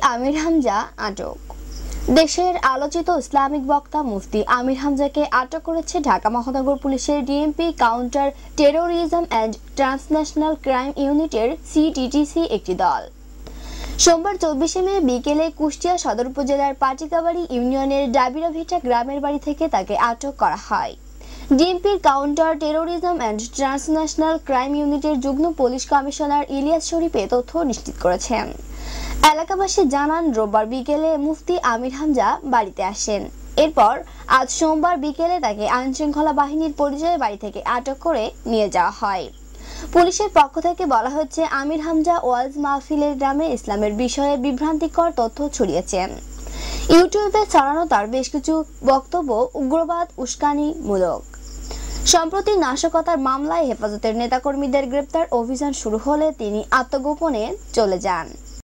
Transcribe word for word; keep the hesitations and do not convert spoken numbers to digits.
আমির হামজা আটক। দেশের আলোচিত ইসলামিক বক্তা মুফতি আমির হামজাকে আটক করেছে ঢাকা মহানগর পুলিশের DMP counter terrorism and transnational crime ইউনিটের সিটিটিসি একটি দল। সোমবার চব্বিশে মে বিকেলে কুষ্টিয়া সদর উপজেলার পাটিকাবাড়ি ইউনিয়নের ডাবিরাভিটা গ্রামের বাড়ি থেকে তাকে আটক করা হয়। ডিএমপির counter terrorism and transnational crime ইউনিটের যুগ্ম পুলিশ কমিশনার ইলিয়াস শরীফ এ তথ্য নিশ্চিত করেছেন। এলাকাবাসী জানান, রোববার বিকেলে মুফতি আমির হামজা বাড়িতে আসেন। এরপর আজ সোমবার বিকেলে তাকে আইনশৃঙ্খলা বাহিনীর পরিচয়ে বাড়ি থেকে আটক করে নিয়ে যাওয়া হয়। পুলিশের পক্ষ থেকে বলা হচ্ছে, আমির হামজা ওয়াজ মাহফিলের গ্রামে ইসলামের বিষয়ে বিভ্রান্তিকর তথ্য ছড়িয়েছেন। ইউটিউবে ছড়ানো তার বেশ কিছু বক্তব্য উগ্রবাদ উস্কানিমূলক। সম্প্রতি নাশকতার মামলায় হেফাজতের নেতাকর্মীদের গ্রেপ্তার অভিযান শুরু হলে তিনি আত্মগোপনে চলে যান।